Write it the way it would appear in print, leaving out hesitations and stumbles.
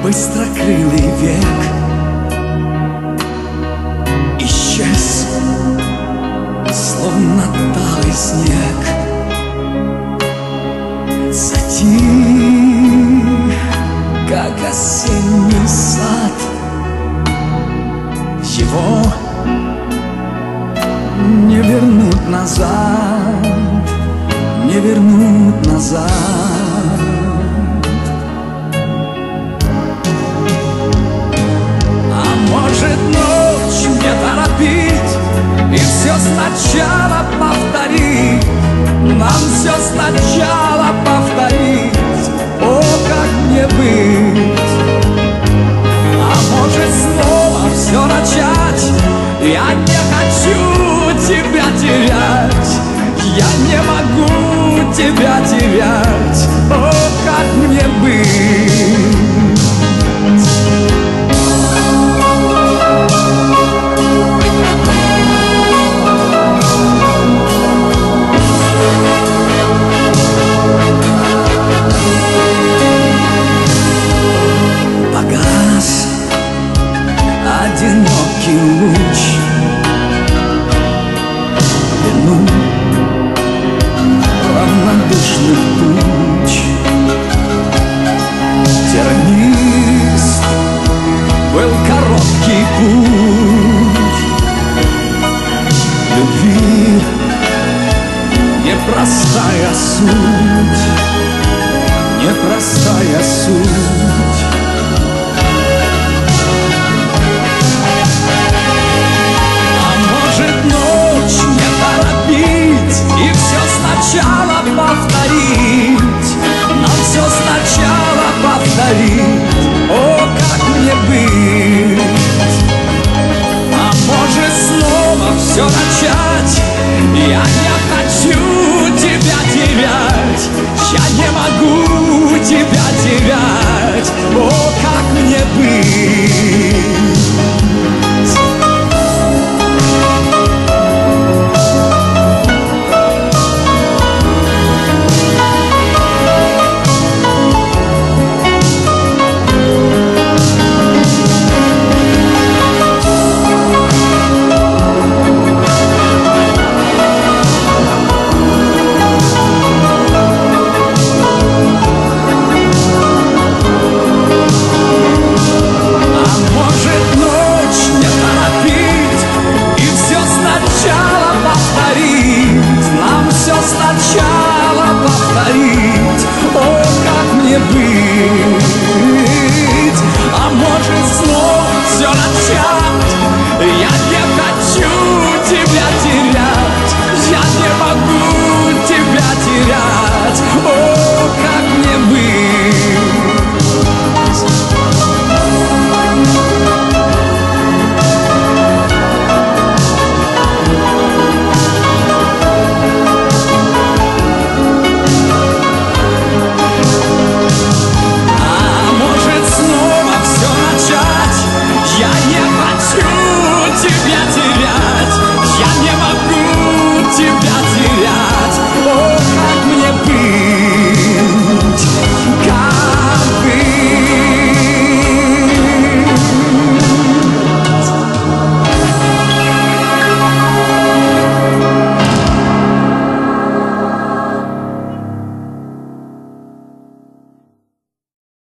быстрокрылый век исчез, словно талый снег. Затих, как осенний сад. Его не вернуть назад, не вернуть назад. А может, ночь не торопить и все сначала повторить, нам все сначала повторить, о, как мне быть. А может, снова все начать, я не хочу тебя терять, я не могу тебя терять, о, как мне быть. Погас одинокий луч, вину равнодушных туч. Тернист был короткий путь любви, непростая суть.